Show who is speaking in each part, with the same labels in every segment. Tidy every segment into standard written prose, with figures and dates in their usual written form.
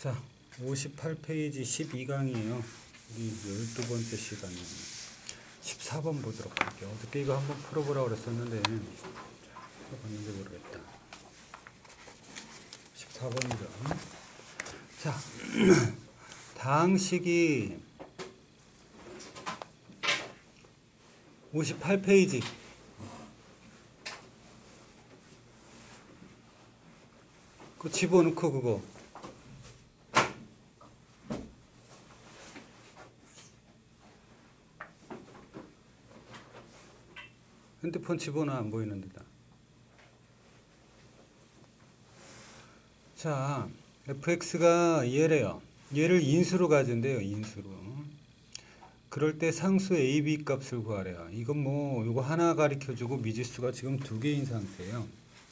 Speaker 1: 자, 58페이지 12강이에요. 우리 12번째 시간이에요. 14번 보도록 할게요. 어저께 이거 한번 풀어보라고 그랬었는데 풀어봤는지 모르겠다. 14번이죠. 자, 다항식이 58페이지 그 집어넣고 그거 핸드폰 집어넣어. 안 보이는 데다. 자, fx가 얘래요. 얘를 인수로 가진대요. 인수로. 그럴 때 상수 ab 값을 구하래요. 이건 뭐 이거 하나 가르쳐주고 미지수가 지금 2개인 상태예요.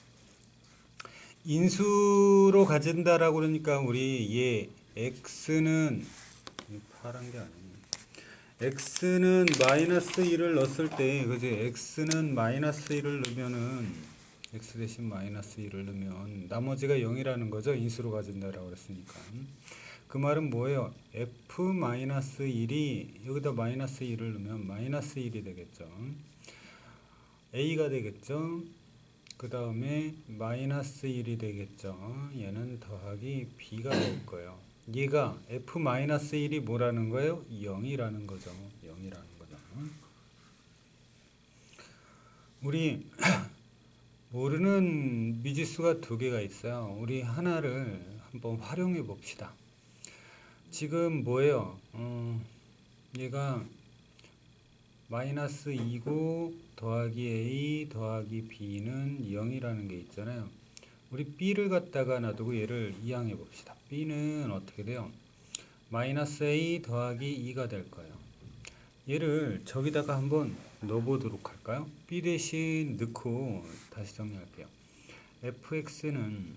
Speaker 1: 인수로 가진다라고 그러니까 우리 얘 x는 파란 게 아니네. x는 마이너스 1을 넣었을 때, 그지? x는 마이너스 1을 넣으면은, x 대신 마이너스 1을 넣으면, 나머지가 0이라는 거죠. 인수로 가진다라고 그랬으니까. 그 말은 뭐예요? f 마이너스 1이, 여기다 마이너스 1을 넣으면 마이너스 1이 되겠죠. a가 되겠죠. 그 다음에 마이너스 1이 되겠죠. 얘는 더하기 b가 될 거예요. 얘가 f-1이 뭐라는 거예요? 0이라는 거죠. 0이라는 거죠. 우리 모르는 미지수가 2개가 있어요. 우리 하나를 한번 활용해 봅시다. 지금 뭐예요? 얘가 마이너스 2고 더하기 a 더하기 b는 0이라는 게 있잖아요. 우리 b를 갖다가 놔두고 얘를 이항해 봅시다. b는 어떻게 돼요? 마이너스 a 더하기 2가 될 거예요. 얘를 저기다가 한번 넣어보도록 할까요? b 대신 넣고 다시 정리할게요. fx는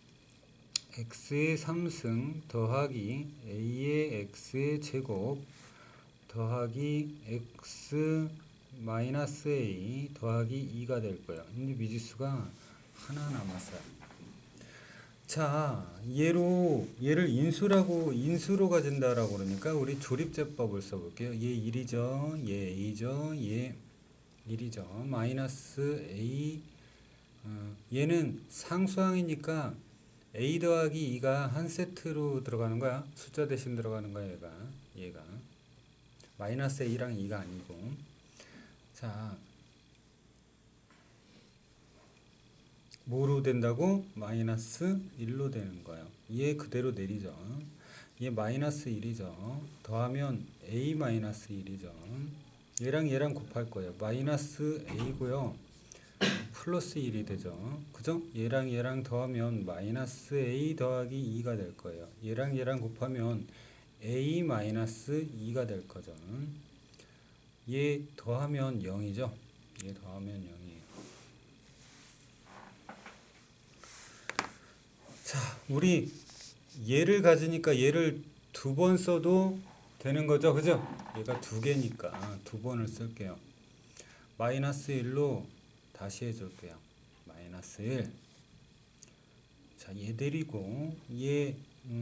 Speaker 1: x의 3승 더하기 a의 x의 제곱 더하기 x 마이너스 a 더하기 2가 될 거예요. 근데 미지수가 하나 남았어요. 자, 얘를 인수로 가진다라고 그러니까 우리 조립제법을 써볼게요. 얘 1이죠. 얘 a죠. 얘 1이죠. 마이너스 a 얘는 상수항이니까 a 더하기 2가 한 세트로 들어가는 거야. 숫자 대신 들어가는 거야. 얘가 마이너스 a랑 2가 아니고. 자, 뭐로 된다고? 마이너스 1로 되는 거예요. 얘 그대로 내리죠. 얘 마이너스 1이죠. 더하면 a 마이너스 1이죠. 얘랑 곱할 거예요. 마이너스 a고요. 플러스 1이 되죠. 그죠? 얘랑 더하면 마이너스 a 더하기 2가 될 거예요. 얘랑 곱하면 a 마이너스 2가 될 거죠. 얘 더하면 0이죠. 얘 더하면 0이에요. 자, 우리 얘를 가지니까 얘를 2번 써도 되는 거죠. 그죠? 얘가 2개니까 2번을 쓸게요. 마이너스 1로 다시 해줄게요. 마이너스 1. 자, 얘 데리고 얘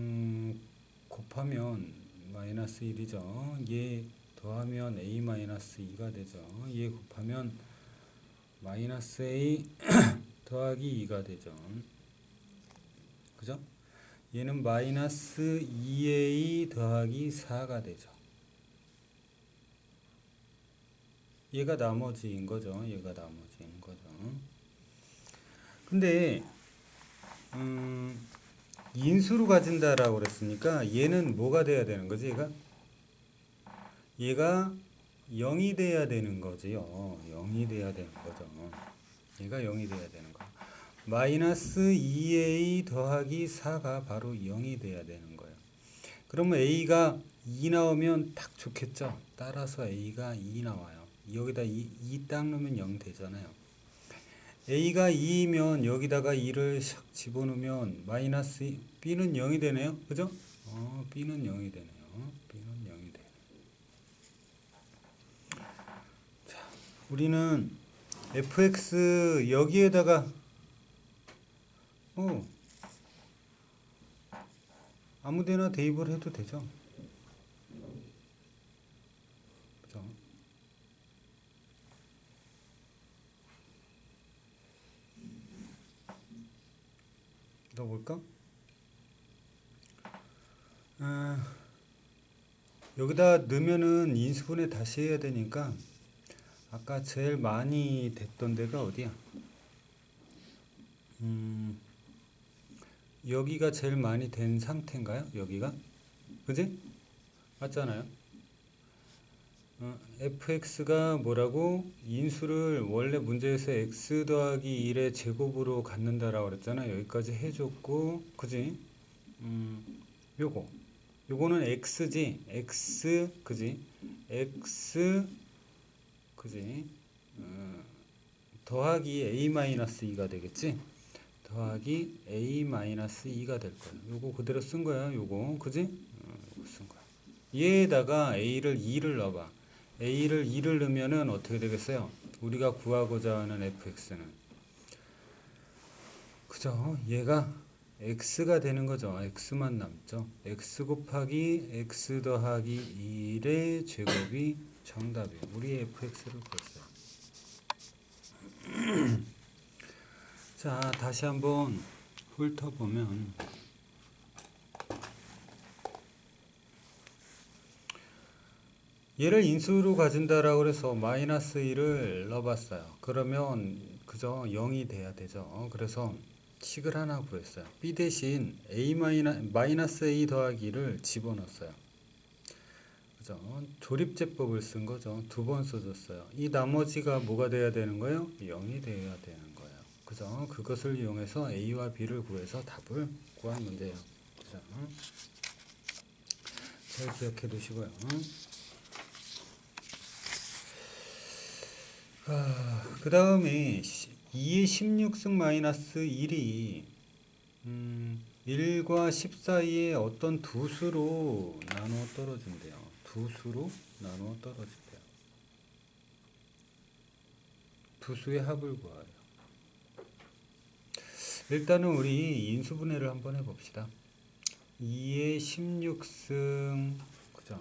Speaker 1: 곱하면 마이너스 1이죠. 얘 더하면 a 마이너스 2가 되죠. 얘 곱하면 마이너스 a 더하기 2가 되죠. 그죠? 얘는 마이너스 2a 더하기 4가 되죠. 얘가 나머지인 거죠. 얘가 나머지인 거죠. 근데 인수로 가진다라고 그랬으니까 얘는 뭐가 돼야 되는 거지? 얘가 0이 돼야 되는 거지요. 0이 돼야 되는 거죠. 얘가 0이 돼야 되는 거. 마이너스 2a 더하기 4가 바로 0이 돼야 되는 거예요. 그러면 a가 2 나오면 딱 좋겠죠. 따라서 a가 2 나와요. 여기다 2 딱 넣으면 0 되잖아요. a가 2이면 여기다가 2를 샥 집어넣으면 마이너스 b는 0이 되네요. 그죠? b는 0이 되네요. b는 0이 돼요. 자, 우리는 fx 여기에다가 아무데나 대입을 해도 되죠. 그죠? 넣어볼까? 아, 여기다 넣으면은 인수분해 다시 해야 되니까 아까 제일 많이 됐던 데가 어디야? 음, 여기가 제일 많이 된 상태인가요? 여기가? 그지? 맞잖아요. fx가 뭐라고? 인수를 원래 문제에서 x 더하기 1의 제곱으로 갖는다라고 그랬잖아. 여기까지 해줬고, 그지? 요거. 요거는 x지. x, 그지? x, 그지? 더하기 a-2가 되겠지? 더하기 a-2가 될 거야. 요거 그대로 쓴 거야. 요거, 그지? 요거 쓴 거야. 얘에다가 a를 2를 넣어봐. a를 2를 넣으면은 어떻게 되겠어요? 우리가 구하고자 하는 fx는, 그죠? 얘가 x가 되는 거죠. x만 남죠. x 곱하기 x 더하기 1의 제곱이 정답이에요. 우리 fx를 구했어요. 자, 다시 한번 훑어보면, 얘를 인수로 가진다라고 해서 마이너스 1을 넣어봤어요. 그러면 그저 0이 돼야 되죠. 그래서 식을 하나 구했어요. b 대신 마이너스 a 더하기 1을 집어넣었어요. 그죠? 조립제법을 쓴 거죠. 두 번 써줬어요. 이 나머지가 뭐가 돼야 되는 거예요? 0이 돼야 되는 거예요. 그죠? 그것을 이용해서 a와 b를 구해서 답을 구한 문제예요. 그죠? 잘 기억해 두시고요. 그 다음에 2의 16승 마이너스 1이 1과 10 사이에 어떤 두 수로 나누어 떨어진대요. 두 수로 나누어 떨어진대요. 두 수의 합을 구하래요. 일단은 우리 인수분해를 한번 해봅시다. 2의 16승, 그죠?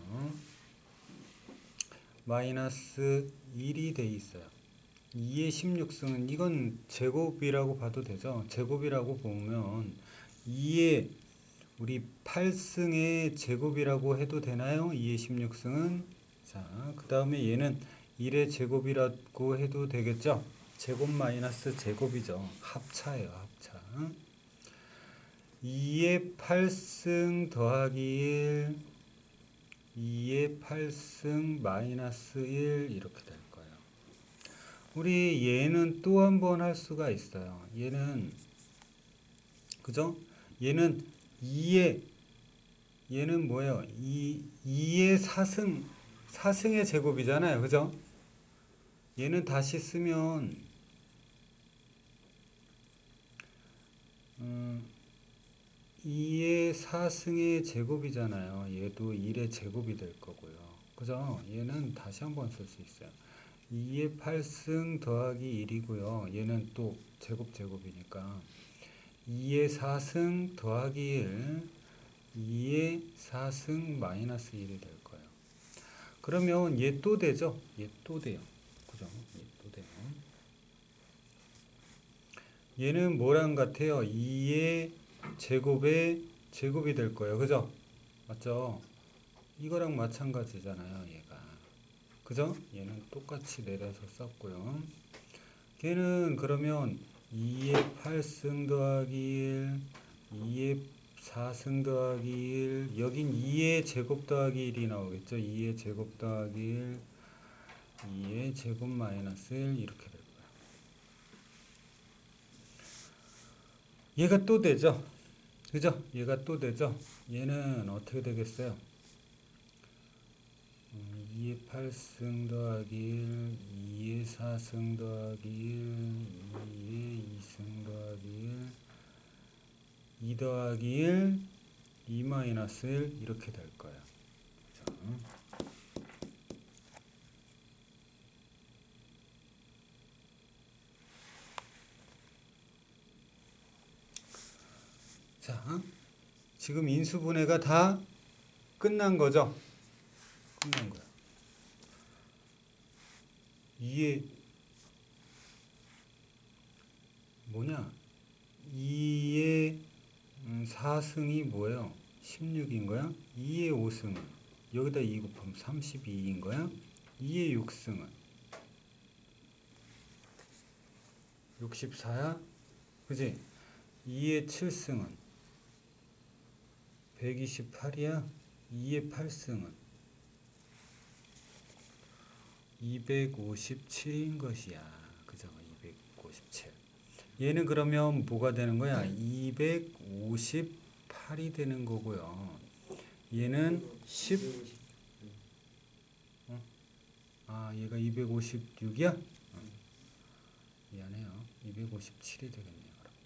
Speaker 1: 마이너스 1이 돼 있어요. 2의 16승은 이건 제곱이라고 봐도 되죠. 제곱이라고 보면 2의 우리 8승의 제곱이라고 해도 되나요? 2의 16승은. 자, 그 다음에 얘는 1의 제곱이라고 해도 되겠죠. 제곱 마이너스 제곱이죠. 합차예요. 합차. 2의 8승 더하기 1, 2의 8승 마이너스 1 이렇게 될 거예요. 우리 얘는 또 한 번 할 수가 있어요. 얘는, 그죠? 얘는 2의, 얘는 뭐예요? 2의 4승의 제곱이잖아요. 그죠? 얘는 다시 쓰면 2의 4승의 제곱이잖아요. 얘도 1의 제곱이 될 거고요. 그죠? 얘는 다시 한번 쓸 수 있어요. 2의 8승 더하기 1이고요. 얘는 또 제곱이니까 2의 4승 더하기 1, 2의 4승 마이너스 1이 될 거예요. 그러면 얘 또 되죠? 얘 또 돼요. 그죠? 얘 또 돼요. 얘는 뭐랑 같아요? 2의 제곱의 제곱이 될 거예요. 그죠? 맞죠? 이거랑 마찬가지잖아요. 얘가. 그죠? 얘는 똑같이 내려서 썼고요. 걔는 그러면 2의 8승 더하기 1, 2의 4승 더하기 1, 여긴 2의 제곱 더하기 1이 나오겠죠? 2의 제곱 더하기 1, 2의 제곱 마이너스 1 이렇게 될 거예요. 얘가 또 되죠? 그죠? 얘가 또 되죠? 얘는 어떻게 되겠어요? 2의 8승 더하기 1, 2의 4승 더하기 1, 2의 2승 더하기 1, 2 더하기 1, 2 마이너스 1 이렇게 될 거예요. 자, 지금 인수분해가 다 끝난 거죠. 끝난 거야. 2의 뭐냐? 2의 4승이 뭐예요? 16인 거야? 2의 5승은 여기다 2 곱하면 32인 거야? 2의 6승은 64야? 그지? 2의 7승은 128이야? 2의 8승은 257인 것이야. 그죠? 257. 얘는 그러면 뭐가 되는 거야? 258이 되는 거고요. 얘는 10. 얘가 256이야? 미안해요. 257이 되겠네요.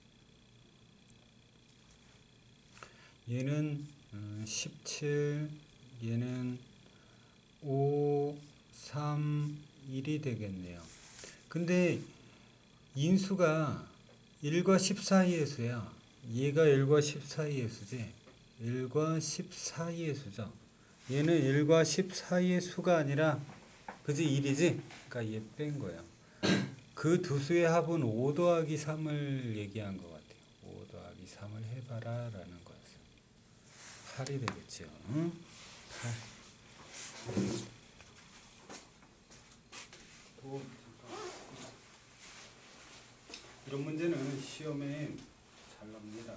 Speaker 1: 얘는 17, 얘는 5, 3, 1이 되겠네요. 근데 인수가 1과 10 사이의 수야. 얘가 1과 10 사이의 수지. 1과 10 사이의 수죠. 얘는 1과 10 사이의 수가 아니라 그지 1이지? 그러니까 얘 뺀 거야. 그 두 수의 합은 5 더하기 3을 얘기한 것 같아요. 5 더하기 3을 해봐라 라는 거였어요. 8이 되겠죠. 응? 8. 이런 문제는 시험에 잘 나옵니다.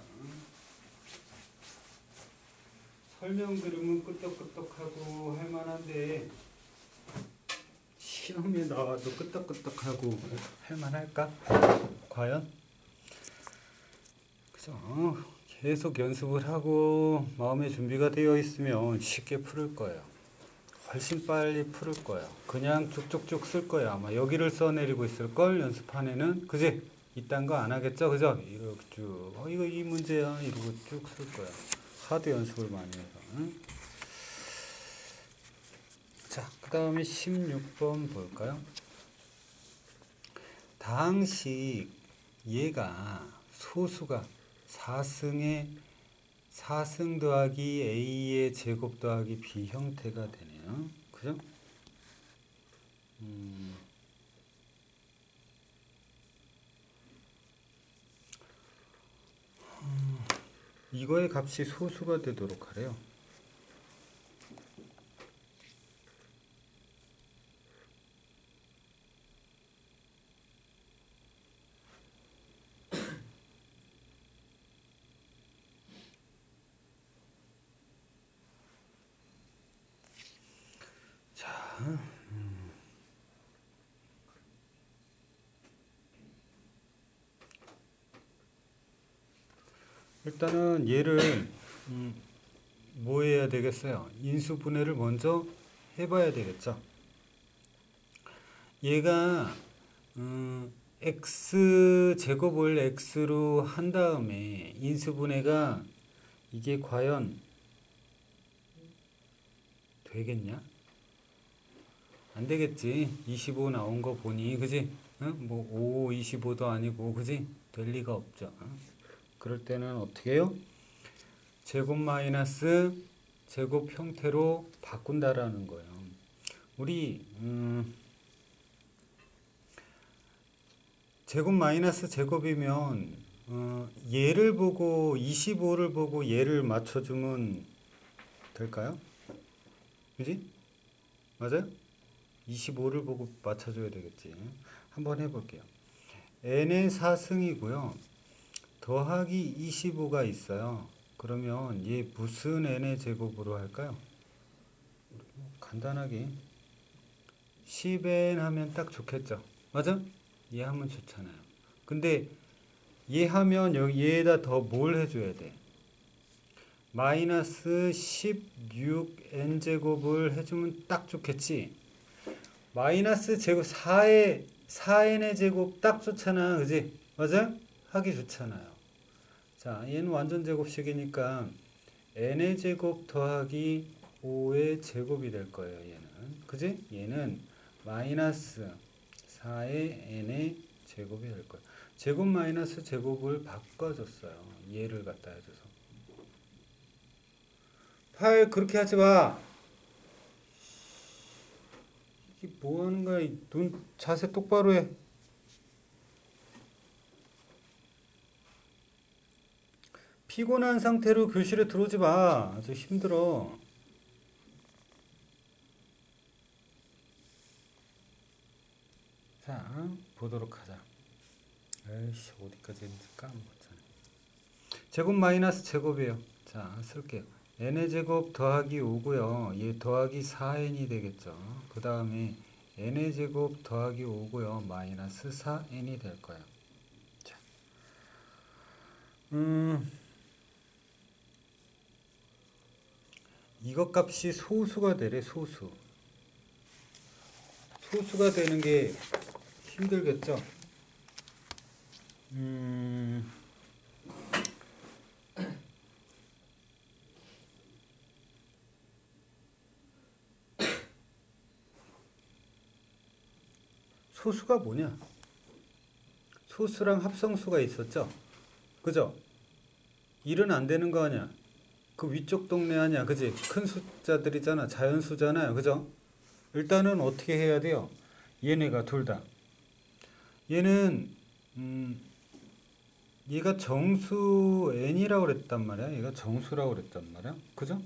Speaker 1: 설명 들으면 끄떡끄떡하고 할만한데 시험에 나와도 끄떡끄떡하고 할만할까? 과연? 그죠? 계속 연습을 하고 마음의 준비가 되어 있으면 쉽게 풀을 거예요. 훨씬 빨리 풀을 거예요. 그냥 쭉쭉쭉 쓸 거예요. 아마 여기를 써내리고 있을걸 연습판에는. 그지? 이딴 거 안 하겠죠? 그죠? 이렇게 쭉 이거 이 문제야 이러고 쭉 쓸 거야. 하도 연습을 많이 해서. 응? 자, 그 다음에 16번 볼까요? 다항식 얘가 소수가 4승 더하기 a의 제곱 더하기 b 형태가 되네요. 그죠? 이거의 값이 소수가 되도록 하래요. 자, 일단은 얘를 뭐 해야 되겠어요? 인수분해를 먼저 해봐야 되겠죠. 얘가 x 제곱을 x로 한 다음에 인수분해가 이게 과연 되겠냐? 안 되겠지. 25 나온 거 보니, 그지? 응? 뭐 5, 25도 아니고, 그지? 될 리가 없죠. 그럴 때는 어떻게 해요? 제곱 마이너스 제곱 형태로 바꾼다라는 거예요. 우리 제곱 마이너스 제곱이면 얘를 보고 25를 보고 얘를 맞춰주면 될까요? 그지? 맞아요? 25를 보고 맞춰줘야 되겠지. 한번 해볼게요. n의 4승이고요. 더하기 25가 있어요. 그러면 얘 무슨 n의 제곱으로 할까요? 간단하게 10n 하면 딱 좋겠죠. 맞아? 얘 하면 좋잖아요. 근데 얘 하면 여기 얘에다 더 뭘 해줘야 돼? 마이너스 16n 제곱을 해주면 딱 좋겠지. 마이너스 제곱 4n의 제곱 딱 좋잖아. 그지? 맞아? 하기 좋잖아요. 자, 얘는 완전 제곱식이니까 n의 제곱 더하기 5의 제곱이 될 거예요. 얘는. 그지? 얘는 마이너스 4의 n의 제곱이 될 거예요. 제곱 마이너스 제곱을 바꿔줬어요. 얘를 갖다 해줘서. 8 그렇게 하지 마. 이게 뭐 하는 거야? 눈 자세 똑바로 해. 피곤한 상태로 교실에 들어오지 마. 아주 힘들어. 자, 보도록 하자. 에이씨, 어디까지 했는지 까먹었잖아. 제곱 마이너스 제곱이에요. 자, 쓸게요. n의 제곱 더하기 5고요. 얘 더하기 4n이 되겠죠. 그 다음에 n의 제곱 더하기 5고요. 마이너스 4n이 될 거예요. 자, 이것 값이 소수가 되래. 소수가 되는 게 힘들겠죠. 소수가 뭐냐? 소수랑 합성수가 있었죠? 그죠? 1은 안 되는 거 아니야? 그 위쪽 동네 아니야? 그지? 큰 숫자들이잖아. 자연수잖아요. 그죠? 일단은 어떻게 해야 돼요? 얘네가 둘 다. 얘는, 얘가 정수 n이라고 그랬단 말이야. 얘가 정수라고 그랬단 말이야. 그죠?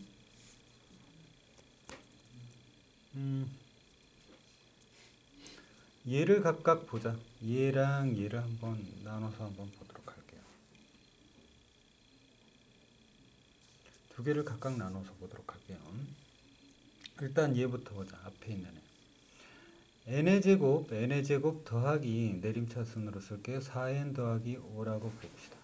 Speaker 1: 얘를 각각 보자. 얘랑 얘를 한번 나눠서 한번 보도록 할게요. 두 개를 각각 나눠서 보도록 할게요. 일단 얘부터 보자. 앞에 있는 애. n의 제곱 더하기 내림차순으로 쓸게요. 4n 더하기 5라고 봅시다.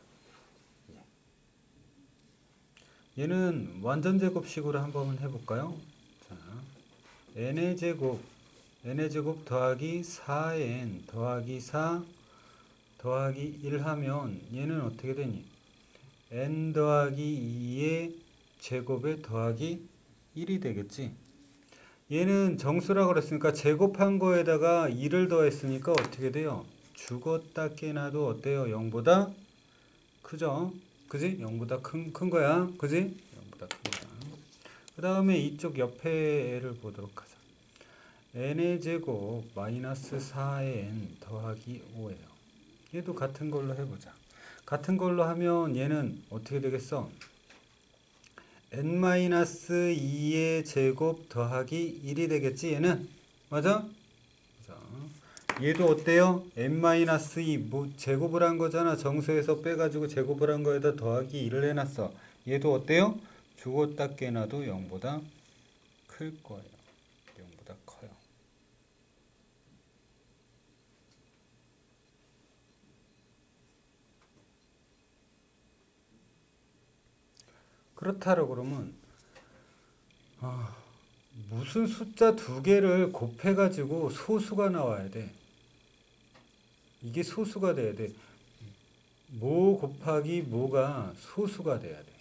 Speaker 1: 얘는 완전 제곱식으로 한번 해볼까요? 자, n의 제곱 더하기 4n 더하기 4 더하기 1 하면 얘는 어떻게 되니? n 더하기 2의 제곱에 더하기 1이 되겠지. 얘는 정수라고 그랬으니까 제곱한 거에다가 2를 더했으니까 어떻게 돼요? 죽었다 깨나도 어때요? 0보다 크죠? 그지? 0보다 큰 거야. 그지? 0보다 큰 거야. 그 다음에 이쪽 옆에 애를 보도록 하자. n의 제곱 마이너스 4n 더하기 5예요. 얘도 같은 걸로 해보자. 같은 걸로 하면 얘는 어떻게 되겠어? n-2의 제곱 더하기 1이 되겠지 얘는? 맞아? 자, 얘도 어때요? n-2 뭐 제곱을 한 거잖아. 정수에서 빼가지고 제곱을 한 거에다 더하기 1을 해놨어. 얘도 어때요? 죽었다 깨나도 0보다 클 거예요. 0보다 커요. 그렇다고 그러면 무슨 숫자 두 개를 곱해가지고 소수가 나와야 돼. 이게 소수가 돼야 돼. 뭐 곱하기 뭐가 소수가 돼야 돼.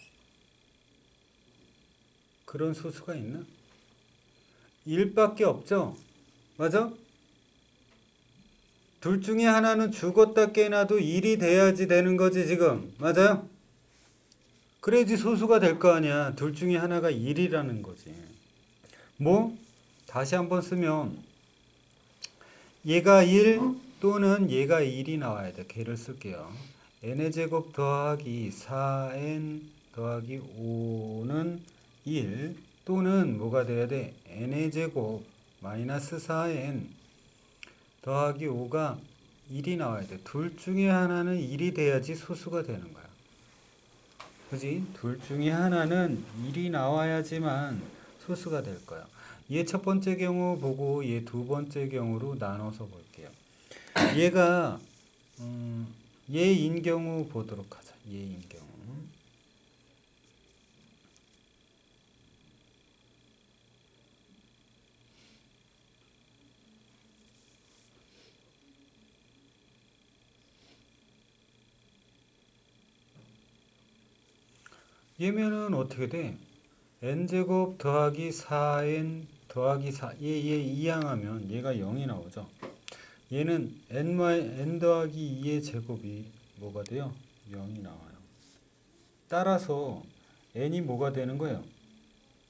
Speaker 1: 그런 소수가 있나? 1밖에 없죠? 맞아? 둘 중에 하나는 죽었다 깨나도 1이 돼야지 되는 거지 지금. 맞아요? 그래야지 소수가 될 거 아니야. 둘 중에 하나가 1이라는 거지. 뭐? 다시 한번 쓰면 얘가 1 또는 얘가 1이 나와야 돼. 걔를 쓸게요. n의 제곱 더하기 4n 더하기 5는 1 또는 뭐가 돼야 돼? n의 제곱 마이너스 4n 더하기 5가 1이 나와야 돼. 둘 중에 하나는 1이 돼야지 소수가 되는 거야. 그지? 둘 중에 하나는 1이 나와야지만 소수가 될 거야. 얘 첫 번째 경우 보고 얘 두 번째 경우로 나눠서 볼게요. 얘가 얘인 경우 보도록 하자. 얘인 경우. 얘면은 어떻게 돼? n제곱 더하기 4n 더하기 4 얘 이항하면 얘가 0이 나오죠. 얘는 n 더하기 2의 제곱이 뭐가 돼요? 0이 나와요. 따라서 n이 뭐가 되는 거예요?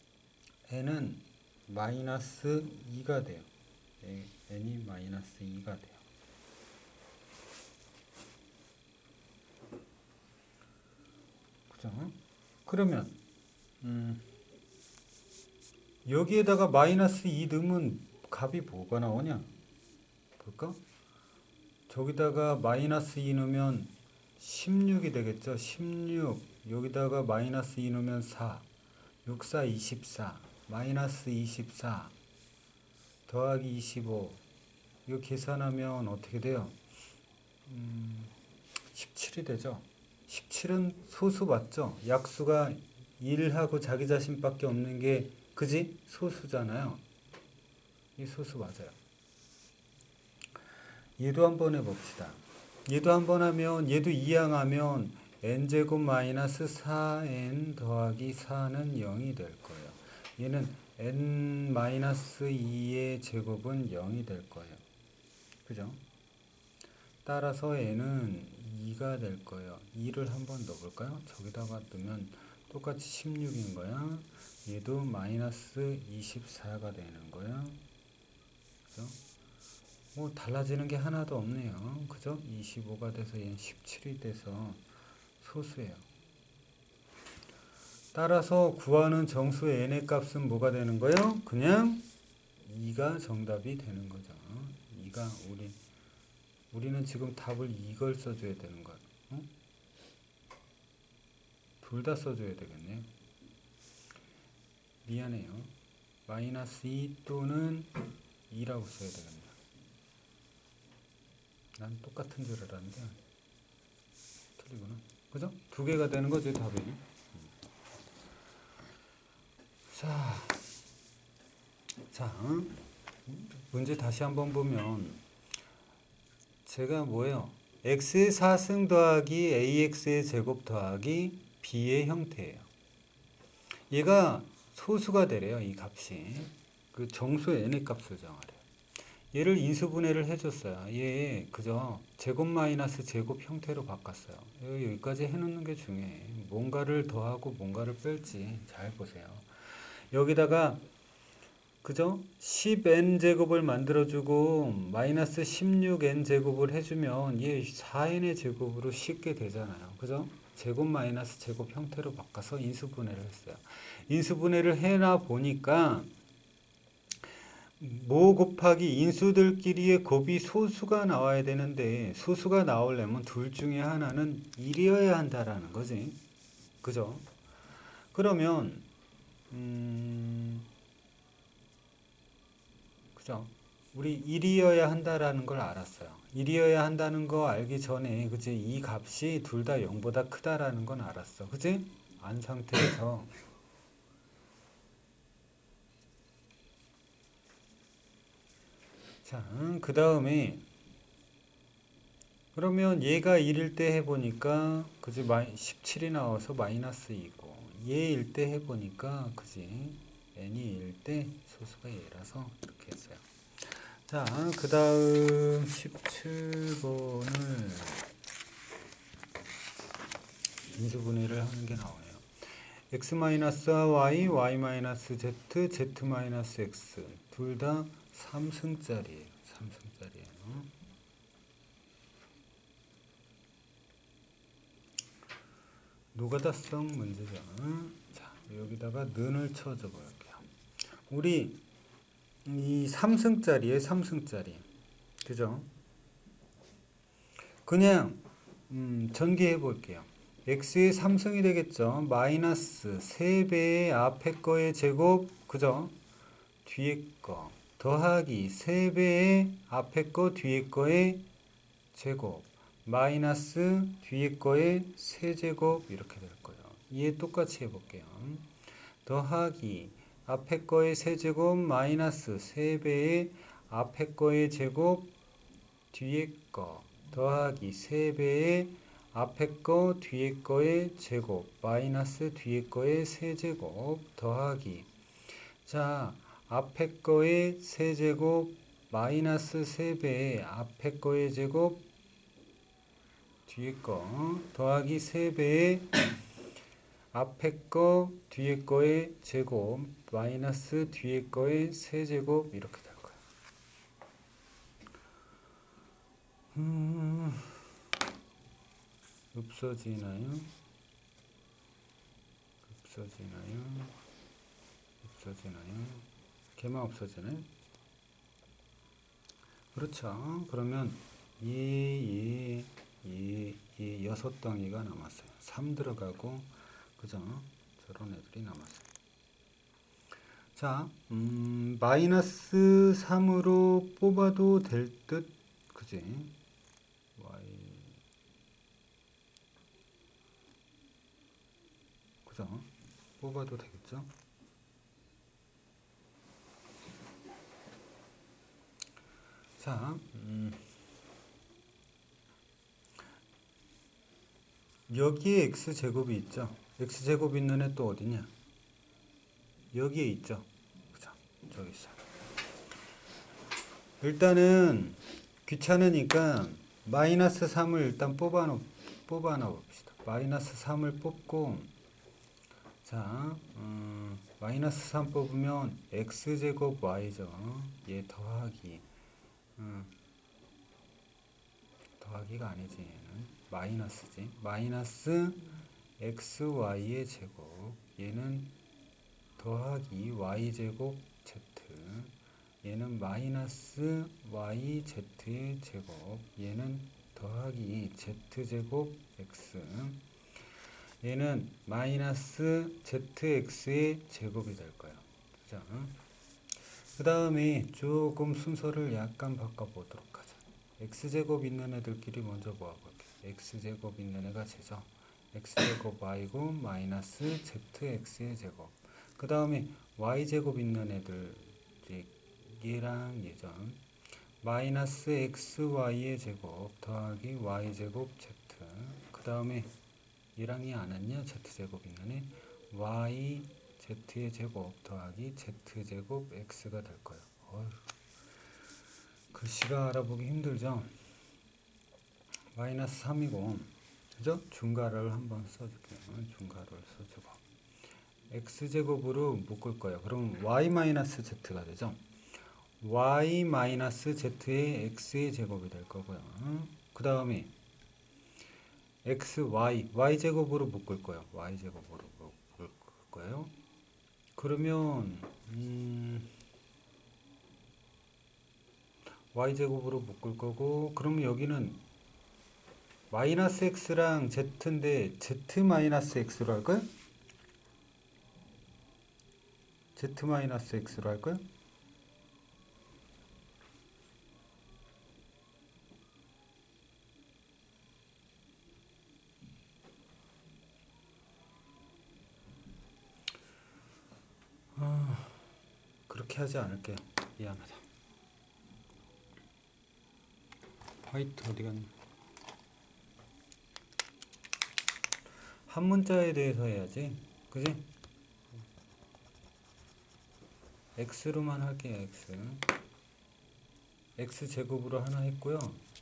Speaker 1: n은 마이너스 2가 돼요. n이 마이너스 2가 돼요. 그죠? 그러면 여기에다가 마이너스 2 넣으면 값이 뭐가 나오냐? 볼까? 저기다가 마이너스 2 넣으면 16이 되겠죠? 16. 여기다가 마이너스 2 넣으면 4. 6, 4, 24. 마이너스 24. 더하기 25. 이거 계산하면 어떻게 돼요? 17이 되죠? 17은 소수 맞죠? 약수가 1하고 자기 자신밖에 없는 게 그지? 소수잖아요. 이 소수 맞아요. 얘도 한번 해봅시다. 얘도 한번 하면 얘도 이항하면 n제곱 마이너스 4n 더하기 4는 0이 될 거예요. 얘는 n 마이너스 2의 제곱은 0이 될 거예요. 그죠? 따라서 n은 2가 될 거예요. 2를 한번 넣어볼까요? 저기다가 넣으면 똑같이 16인 거야. 얘도 마이너스 24가 되는 거야. 그죠? 뭐 달라지는 게 하나도 없네요. 그죠? 25가 돼서 얘는 17이 돼서 소수예요. 따라서 구하는 정수의 n의 값은 뭐가 되는 거예요? 그냥 2가 정답이 되는 거죠. 2가 우리는 지금 답을 이걸 써줘야 되는 거야. 응? 둘 다 써줘야 되겠네요. 미안해요. 마이너스 2 또는 2라고 써야 되겠네요. 난 똑같은 줄 알았는데 틀리구나. 그죠? 두 개가 되는 거죠, 답이. 자, 문제 다시 한번 보면 제가 뭐예요? x의 4승 더하기 ax의 제곱 더하기 b의 형태예요. 얘가 소수가 되래요, 이 값이. 그 정수의 n의 값을 정하래요. 얘를 인수분해를 해줬어요. 얘 그저 제곱 마이너스 제곱 형태로 바꿨어요. 여기까지 해놓는 게 중요해. 뭔가를 더하고 뭔가를 뺄지 잘 보세요. 여기다가 그죠? 10n제곱을 만들어주고 마이너스 16n제곱을 해주면 얘 4n의 제곱으로 쉽게 되잖아요. 그죠? 제곱 마이너스 제곱 형태로 바꿔서 인수분해를 했어요. 인수분해를 해나 보니까 모 곱하기 인수들끼리의 곱이 소수가 나와야 되는데 소수가 나오려면 둘 중에 하나는 1이어야 한다라는 거지. 그죠? 그러면 그죠? 우리 1이어야 한다라는 걸 알았어요. 1이어야 한다는 거 알기 전에 그치? 이 값이 둘 다 0보다 크다라는 건 알았어. 그치? 안 상태에서 자, 그 다음에 그러면 얘가 1일 때 해보니까 그지 17이 나와서 마이너스 2고 얘일 때 해보니까 그지 n이 1일 때 소수가 얘라서 이렇게 했어요. 자, 그 다음 17번을 인수분해를 하는 게 나오네요. x-y, y-z, z-x 둘 다 3승짜리예요. 3승짜리예요. 노가다성 문제죠. 자, 여기다가 는을 쳐줘 볼게요. 우리 이 3승짜리에 3승짜리. 그죠? 그냥 전개해 볼게요. x의 3승이 되겠죠. 마이너스 3배의 앞에 거의 제곱, 그죠? 뒤에 거 더하기 3배의 앞에 거 뒤에 거의 제곱 마이너스 뒤에 거의 세제곱 이렇게 될 거예요. 얘 똑같이 해볼게요. 더하기 앞에 거의 세제곱 마이너스 3배의 앞에 거의 제곱 뒤에 거 더하기 3배의 앞에 거 뒤에 거의 제곱 마이너스 뒤에 거의 세제곱 더하기 자 앞에 거의 세제곱 마이너스 3배의 앞에 거의 제곱 뒤에 거 더하기 3배의 앞에 거 뒤에 거의 제곱 마이너스 뒤에 거의 세제곱 이렇게 될 거야. 없어지나요? 없어지나요? 없어지나요? 걔만 없어지나요? 그렇죠. 그러면 얘 여섯 덩이가 남았어요. 3 들어가고 그죠? 저런 애들이 남았어요. 자, 마이너스 3으로 뽑아도 될 듯, 그지? y, 그죠? 뽑아도 되겠죠? 자, 여기에 x제곱이 있죠? x제곱 있는 애 또 어디냐? 여기에 있죠? 그죠? 저기 있어요. 일단은 귀찮으니까 마이너스 3을 일단 뽑아 봅시다. 마이너스 3을 뽑고 자, 마이너스 3 뽑으면 x제곱 y죠. 얘 더하기 더하기가 아니지 얘는 마이너스지. 마이너스 xy의 제곱 얘는 더하기 y제곱 z 얘는 마이너스 yz의 제곱 얘는 더하기 z제곱 x 얘는 마이너스 zx의 제곱이 될 거예요. 자, 그 다음에 조금 순서를 약간 바꿔보도록 하자. x제곱 있는 애들끼리 먼저 모아볼게. x제곱 있는 애가 제죠. x제곱 y고 마이너스 zx의 제곱. 그 다음에 y제곱 있는 애들 얘랑 예전 마이너스 xy의 제곱 더하기 y제곱 z. 그 다음에 얘랑 얘 안 했냐? z제곱 있는 애 y z의 제곱 더하기 z제곱 x가 될 거예요. 어휴, 글씨가 알아보기 힘들죠? 마이너스 3이고 그죠? 중괄호를 한번 써줄게요. 중괄호를 써주고 x제곱으로 묶을 거예요. 그럼 y-z가 되죠? y-z의 x의 제곱이 될 거고요. 그 다음에 y제곱으로 묶을 거예요. y제곱으로 묶을 거예요. 그러면 y제곱으로 묶을 거고 그러면 여기는 마이너스 x랑 z인데 z 마이너스 x로 할까요? z 마이너스 x로 할까요? 그렇게 하지 않을게요. 미안하다. 화이트 어디 갔냐? 한 문자에 대해서 해야지. 그지? x로만 할게요. x 제곱으로 하나 했고요.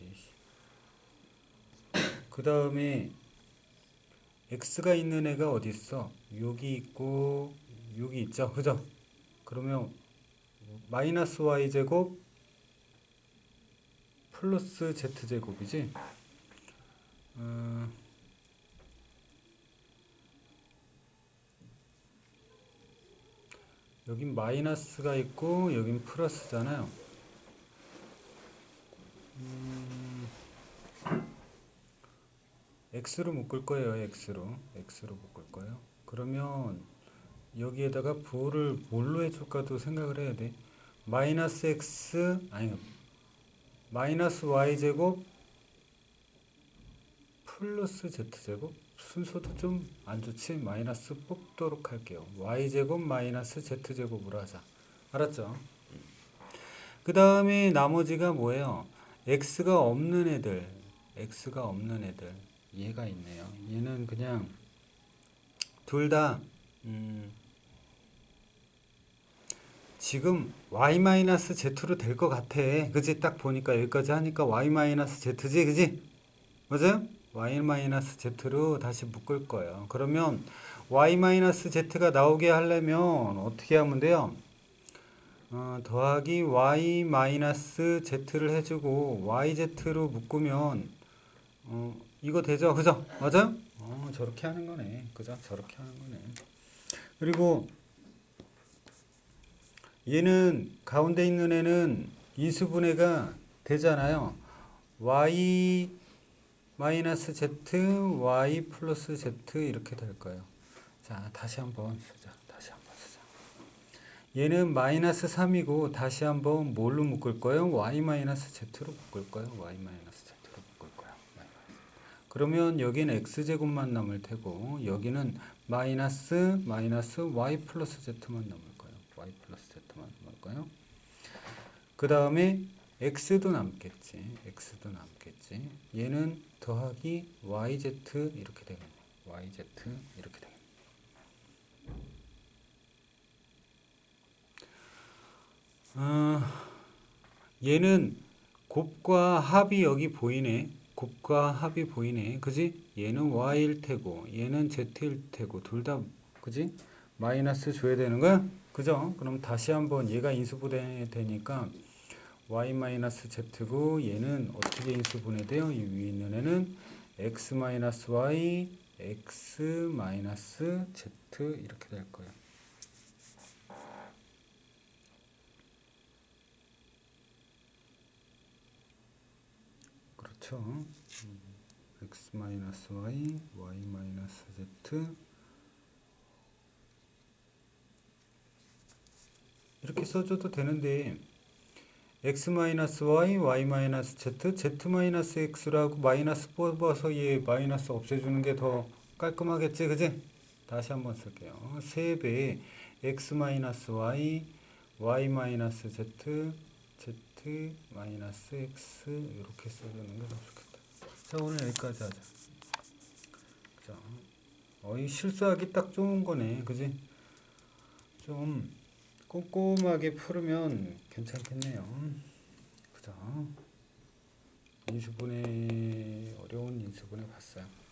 Speaker 1: 그 다음에 x가 있는 애가 어디 있어? 여기 있고 여기 있죠. 그죠? 그러면 마이너스 y제곱 플러스 z제곱이지? 여긴 마이너스가 있고 여긴 플러스잖아요. x로 묶을 거예요. x로 묶을 거예요. 그러면 여기에다가 부호를 뭘로 해줄까도 생각을 해야 돼. 마이너스 x 아니 마이너스 y제곱 플러스 z제곱 순서도 좀 안 좋지. 마이너스 뽑도록 할게요. y제곱 마이너스 z제곱으로 하자. 알았죠? 그 다음에 나머지가 뭐예요? x가 없는 애들 얘가 있네요. 얘는 그냥 둘 다 지금 y-z로 될 것 같아. 그지? 딱 보니까 여기까지 하니까 y-z지, 그지? 맞아요? y-z로 다시 묶을 거예요. 그러면 y-z가 나오게 하려면 어떻게 하면 돼요? 더하기 y-z를 해주고 yz로 묶으면 이거 되죠? 그죠? 맞아요? 저렇게 하는 거네. 그죠? 저렇게 하는 거네. 그리고 얘는 가운데 있는 애는 인수분해가 되잖아요. y 마이너스 z, y 플러스 z 이렇게 될 거예요. 자, 다시 한번 쓰자. 얘는 마이너스 3이고 다시 한번 뭘로 묶을 거예요? y 마이너스 z로 묶을 거예요. y 마이너스 z로 묶을 거예요. 그러면 여기는 x제곱만 남을 테고 여기는 마이너스 y 플러스 z만 남을 거예요. y 플러스 z만 남을 거예요. 그 다음에 x도 남겠지. 얘는 더하기 yz 이렇게 되겠네. yz 이렇게 되겠네. 얘는 곱과 합이 여기 보이네. 그지? 얘는 y일 테고 얘는 z일 테고 둘 다 그지? 마이너스 줘야 되는 거야? 그죠? 그럼 다시 한번 얘가 인수분해 되니까 y-z고 얘는 어떻게 인수분해돼요? 이 위에 있는 애는 x-y, x-z 이렇게 될 거예요. 그렇죠? x-y, y-z 이렇게 써줘도 되는데 x-y, y-z, z-x라고 마이너스 뽑아서 얘 마이너스 없애주는 게 더 깔끔하겠지, 그지? 다시 한번 쓸게요. 3배 x-y, y-z, z-x 이렇게 써주는 게 더 좋겠다. 자, 오늘 여기까지 하자. 자, 실수하기 딱 좋은 거네, 그지? 좀 꼼꼼하게 풀으면 괜찮겠네요. 그죠? 어려운 인수분해 봤어요.